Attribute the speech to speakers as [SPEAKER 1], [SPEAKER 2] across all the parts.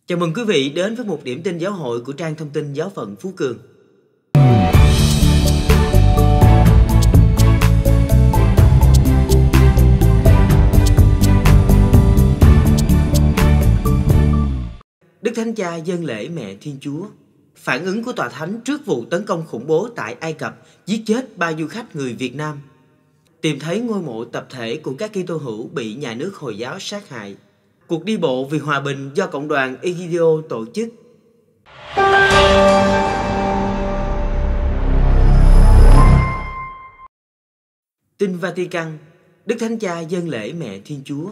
[SPEAKER 1] Chào mừng quý vị đến với một điểm tin giáo hội của trang thông tin Giáo phận Phú Cường. Đức Thánh Cha dâng lễ Mẹ Thiên Chúa. Phản ứng của Tòa Thánh trước vụ tấn công khủng bố tại Ai Cập giết chết 3 du khách người Việt Nam. Tìm thấy ngôi mộ tập thể của các Kitô hữu bị nhà nước Hồi giáo sát hại. Cuộc đi bộ vì hòa bình do Cộng đoàn Egidio tổ chức. Tin Vatican, Đức Thánh Cha dâng lễ Mẹ Thiên Chúa.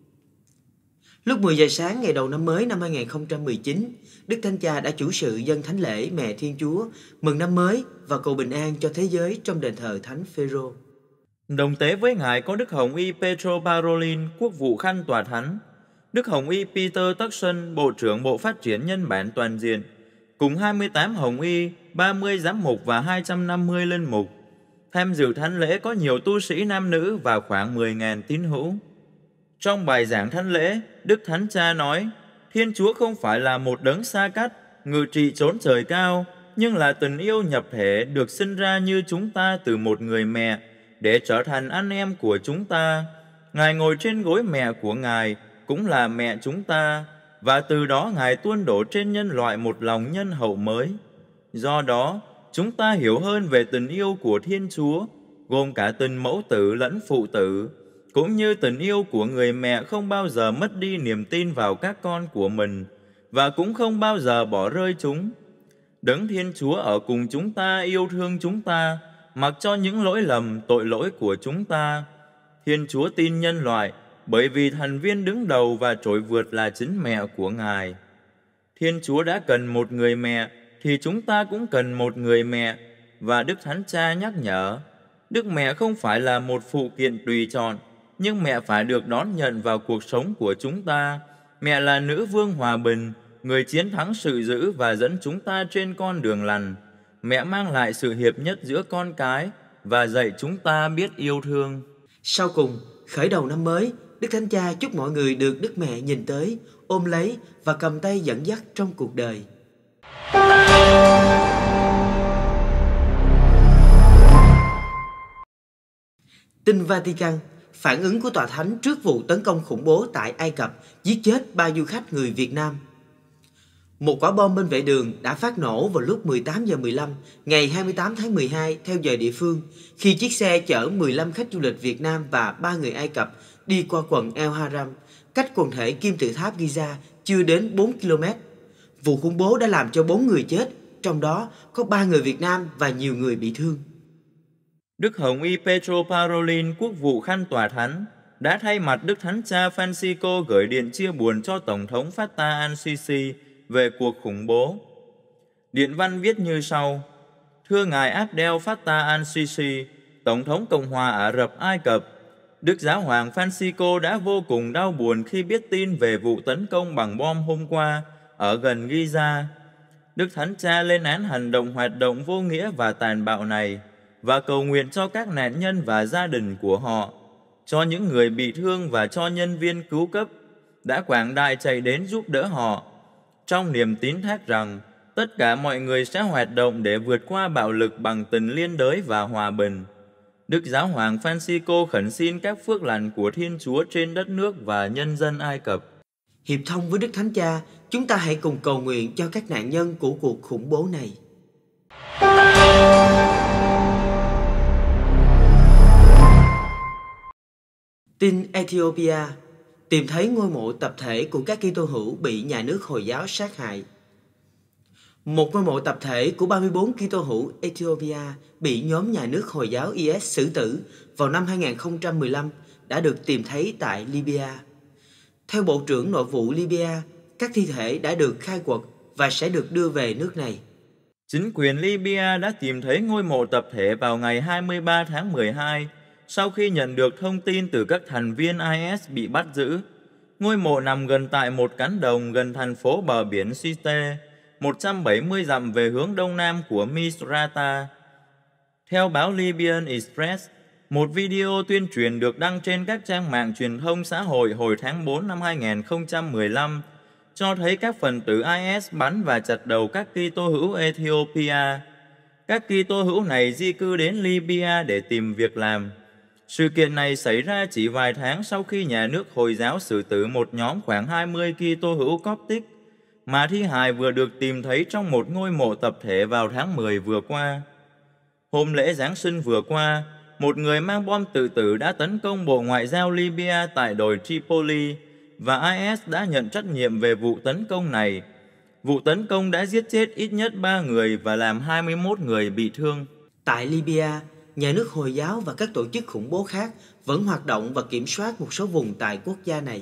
[SPEAKER 1] Lúc 10 giờ sáng ngày đầu năm mới năm 2019, Đức Thánh Cha đã chủ sự dâng thánh lễ Mẹ Thiên Chúa, mừng năm mới và cầu bình an cho thế giới trong đền thờ Thánh Phêrô.
[SPEAKER 2] Đồng tế với Ngài có Đức Hồng Y Petro Parolin, Quốc vụ Khanh Tòa Thánh, Đức Hồng Y Peter Turkson, Bộ trưởng Bộ Phát triển Nhân bản Toàn diện, cùng 28 Hồng Y, 30 giám mục và 250 linh mục. Tham dự thánh lễ có nhiều tu sĩ nam nữ và khoảng 10.000 tín hữu. Trong bài giảng thánh lễ, Đức Thánh Cha nói, Thiên Chúa không phải là một đấng xa cách, ngự trị chốn trời cao, nhưng là tình yêu nhập thể được sinh ra như chúng ta từ một người mẹ, để trở thành anh em của chúng ta. Ngài ngồi trên gối mẹ của Ngài, cũng là mẹ chúng ta, và từ đó Ngài tuôn đổ trên nhân loại một lòng nhân hậu mới. Do đó, chúng ta hiểu hơn về tình yêu của Thiên Chúa, gồm cả tình mẫu tử lẫn phụ tử, cũng như tình yêu của người mẹ không bao giờ mất đi niềm tin vào các con của mình, và cũng không bao giờ bỏ rơi chúng. Đấng Thiên Chúa ở cùng chúng ta, yêu thương chúng ta, mặc cho những lỗi lầm, tội lỗi của chúng ta. Thiên Chúa tin nhân loại, bởi vì thành viên đứng đầu và trội vượt là chính mẹ của Ngài. Thiên Chúa đã cần một người mẹ, thì chúng ta cũng cần một người mẹ. Và Đức Thánh Cha nhắc nhở, Đức Mẹ không phải là một phụ kiện tùy chọn, nhưng mẹ phải được đón nhận vào cuộc sống của chúng ta. Mẹ là nữ vương hòa bình, người chiến thắng sự dữ và dẫn chúng ta trên con đường lành. Mẹ mang lại sự hiệp nhất giữa con cái và dạy chúng ta biết yêu thương.
[SPEAKER 1] Sau cùng, khởi đầu năm mới, Đức Thánh Cha chúc mọi người được Đức Mẹ nhìn tới, ôm lấy và cầm tay dẫn dắt trong cuộc đời. Tin Vatican, phản ứng của Tòa Thánh trước vụ tấn công khủng bố tại Ai Cập giết chết 3 du khách người Việt Nam. Một quả bom bên vệ đường đã phát nổ vào lúc 18 giờ 15 ngày 28 tháng 12 theo giờ địa phương khi chiếc xe chở 15 khách du lịch Việt Nam và 3 người Ai Cập đi qua quận El Haram, cách quần thể kim tự tháp Giza chưa đến 4 km. Vụ khủng bố đã làm cho 4 người chết, trong đó có 3 người Việt Nam và nhiều người bị thương.
[SPEAKER 2] Đức Hồng Y Petro Parolin, Quốc vụ Khanh Tòa Thánh, đã thay mặt Đức Thánh Cha Francisco gửi điện chia buồn cho Tổng thống Fattah al-Sisi về cuộc khủng bố. Điện văn viết như sau: Thưa Ngài Abdel Fattah al-Sisi, Tổng thống Cộng hòa Ả Rập Ai Cập, Đức Giáo hoàng Francisco đã vô cùng đau buồn khi biết tin về vụ tấn công bằng bom hôm qua ở gần Giza. Đức Thánh Cha lên án hành động hoạt động vô nghĩa và tàn bạo này và cầu nguyện cho các nạn nhân và gia đình của họ, cho những người bị thương và cho nhân viên cứu cấp đã quảng đại chạy đến giúp đỡ họ, trong niềm tín thác rằng tất cả mọi người sẽ hoạt động để vượt qua bạo lực bằng tình liên đới và hòa bình. Đức Giáo hoàng Francisco khẩn xin các phước lành của Thiên Chúa trên đất nước và nhân dân Ai Cập.
[SPEAKER 1] Hiệp thông với Đức Thánh Cha, chúng ta hãy cùng cầu nguyện cho các nạn nhân của cuộc khủng bố này. Tin Ethiopia, tìm thấy ngôi mộ tập thể của các Kitô hữu bị nhà nước Hồi giáo sát hại. Một ngôi mộ tập thể của 34 Kitô hữu Ethiopia bị nhóm nhà nước Hồi giáo IS xử tử vào năm 2015 đã được tìm thấy tại Libya. Theo Bộ trưởng Nội vụ Libya, các thi thể đã được khai quật và sẽ được đưa về nước này.
[SPEAKER 2] Chính quyền Libya đã tìm thấy ngôi mộ tập thể vào ngày 23 tháng 12 sau khi nhận được thông tin từ các thành viên IS bị bắt giữ. Ngôi mộ nằm gần tại một cánh đồng gần thành phố bờ biển Sirte, 170 dặm về hướng đông nam của Misrata. Theo báo Libyan Express, một video tuyên truyền được đăng trên các trang mạng truyền thông xã hội hồi tháng 4 năm 2015 cho thấy các phần tử IS bắn và chặt đầu các Kitô hữu Ethiopia. Các Kitô hữu này di cư đến Libya để tìm việc làm. Sự kiện này xảy ra chỉ vài tháng sau khi nhà nước Hồi giáo xử tử một nhóm khoảng 20 Kitô hữu Coptic mà thi hài vừa được tìm thấy trong một ngôi mộ tập thể vào tháng 10 vừa qua. Hôm lễ Giáng sinh vừa qua, một người mang bom tự tử đã tấn công Bộ Ngoại giao Libya tại đồi Tripoli và IS đã nhận trách nhiệm về vụ tấn công này. Vụ tấn công đã giết chết ít nhất 3 người và làm 21 người bị thương.
[SPEAKER 1] Tại Libya, nhà nước Hồi giáo và các tổ chức khủng bố khác vẫn hoạt động và kiểm soát một số vùng tại quốc gia này.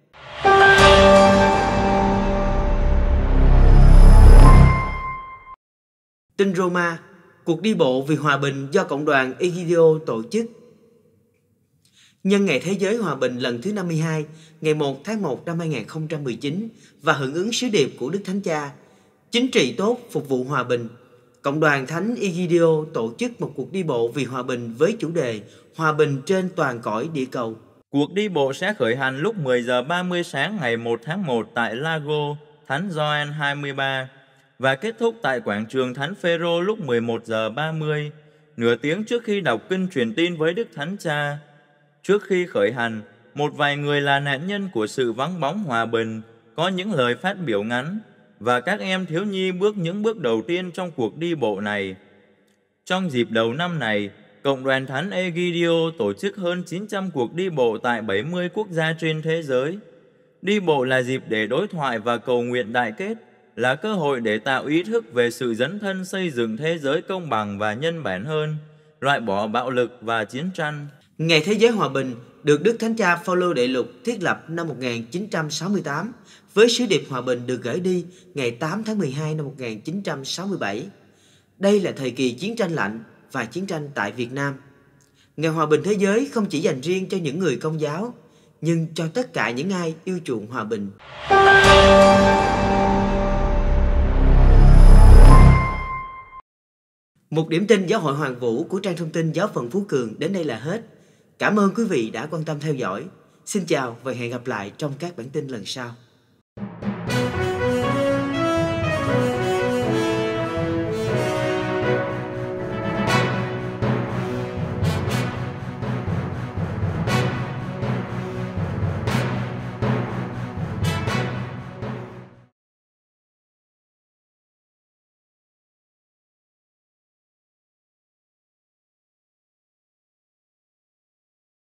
[SPEAKER 1] Tin Roma, cuộc đi bộ vì hòa bình do Cộng đoàn Egidio tổ chức. Nhân Ngày Thế giới Hòa bình lần thứ 52, ngày 1 tháng 1 năm 2019 và hưởng ứng sứ điệp của Đức Thánh Cha, chính trị tốt phục vụ hòa bình, Cộng đoàn Thánh Egidio tổ chức một cuộc đi bộ vì hòa bình với chủ đề Hòa bình trên toàn cõi địa cầu.
[SPEAKER 2] Cuộc đi bộ sẽ khởi hành lúc 10 giờ 30 sáng ngày 1 tháng 1 tại Lago Thánh Gioan 23 và kết thúc tại quảng trường Thánh Phêrô lúc 11 giờ 30, nửa tiếng trước khi đọc kinh truyền tin với Đức Thánh Cha. Trước khi khởi hành, một vài người là nạn nhân của sự vắng bóng hòa bình có những lời phát biểu ngắn và các em thiếu nhi bước những bước đầu tiên trong cuộc đi bộ này. Trong dịp đầu năm này, Cộng đoàn Thánh Egidio tổ chức hơn 900 cuộc đi bộ tại 70 quốc gia trên thế giới. Đi bộ là dịp để đối thoại và cầu nguyện đại kết, là cơ hội để tạo ý thức về sự dấn thân xây dựng thế giới công bằng và nhân bản hơn, loại bỏ bạo lực và chiến tranh.
[SPEAKER 1] Ngày Thế giới Hòa bình được Đức Thánh Cha Phaolô Đệ Lục thiết lập năm 1968 với sứ điệp hòa bình được gửi đi ngày 8 tháng 12 năm 1967. Đây là thời kỳ chiến tranh lạnh và chiến tranh tại Việt Nam. Ngày Hòa bình Thế giới không chỉ dành riêng cho những người Công giáo, nhưng cho tất cả những ai yêu chuộng hòa bình. Một điểm tin Giáo hội Hoàn Vũ của trang thông tin Giáo phận Phú Cường đến đây là hết. Cảm ơn quý vị đã quan tâm theo dõi. Xin chào và hẹn gặp lại trong các bản tin lần sau.